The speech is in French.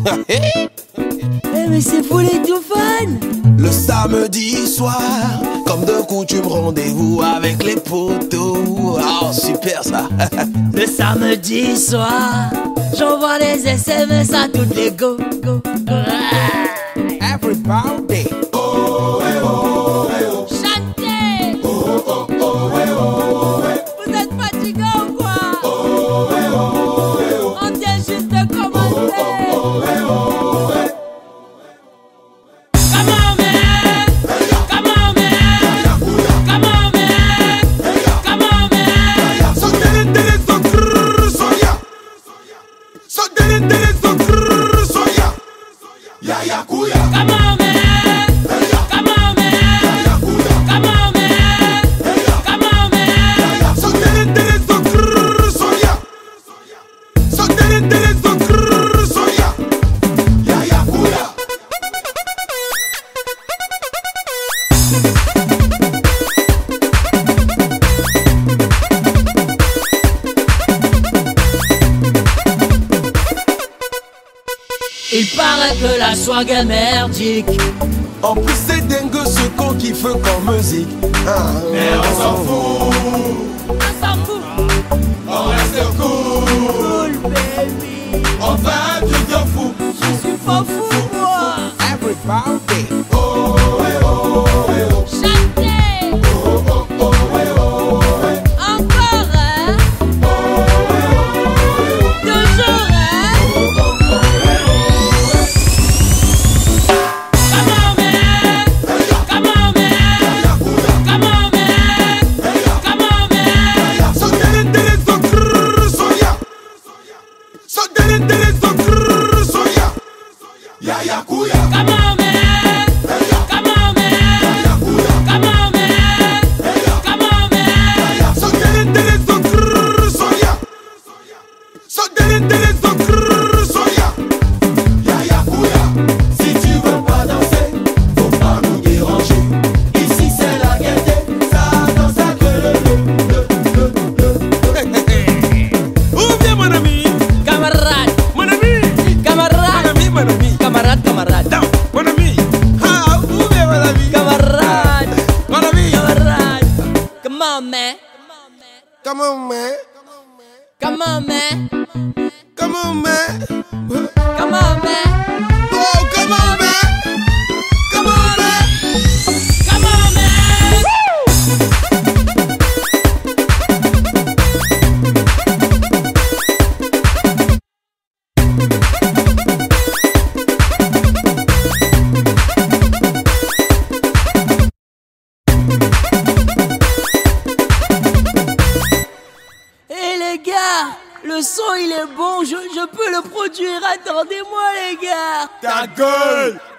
Mais c'est fou les tout fun. Le samedi soir, comme de coutume, rendez-vous avec les potos. Oh, super ça. Le samedi soir, j'envoie les SMS à toutes les go. Everybody. Oh, eh, oh, eh, oh. Chantez. Oh, oh, oh, eh, oh, eh. Vous êtes fatigués ou quoi? Oh, eh, oh, eh, oh. On vient juste de commencer. Oh, oh, eh, oh, eh. Come on man, come on man, come on man, come on man. So dele dele so grrr so ya. So dele dele so grrr so ya. Ya ya kuya. Come on man, come on man, come on man, come on man. So dele dele so grrr so ya. So dele dele so grrr so ya. Ya ya kuya. Il paraît que la swag est merdique. En plus c'est dingue ce qu'on kiffe comme musique. Mais on s'en fout. On s'en fout. On reste cool. Cool baby. On fait un truc de fou. Je suis pas fou moi. Everybody. Oh, eh, oh, eh, oh. Chantez. Oh, oh, oh, eh, oh, eh. Encore hein. Toujours hein. Come on man, come on man, come on man, come on man. So dele dele so grrr so ya. So dele dele so grrr so ya. Ya ya kuya. Come on man, come on man, come on man, come on man. So dele dele so grrr so ya. So dele dele so grrr so ya. Ya ya kuya. Si tu veux pas danser, faut pas nous déranger. Ici c'est la gaieté, ça danse à que le. Où vient mon ami? Camarade, Mon ami. camarade, Mon ami. camarade, camarade, Non, mon ami. Ah, où vient mon ami? camarade, Mon ami. camarade. Come on man, Come on, man. come on man, Come on, man. come on man, Oh, come on, man. Come on, man. come on man. Eh les gars, le son il est bon, je peux le produire, attendez-moi les gars. Ta gueule.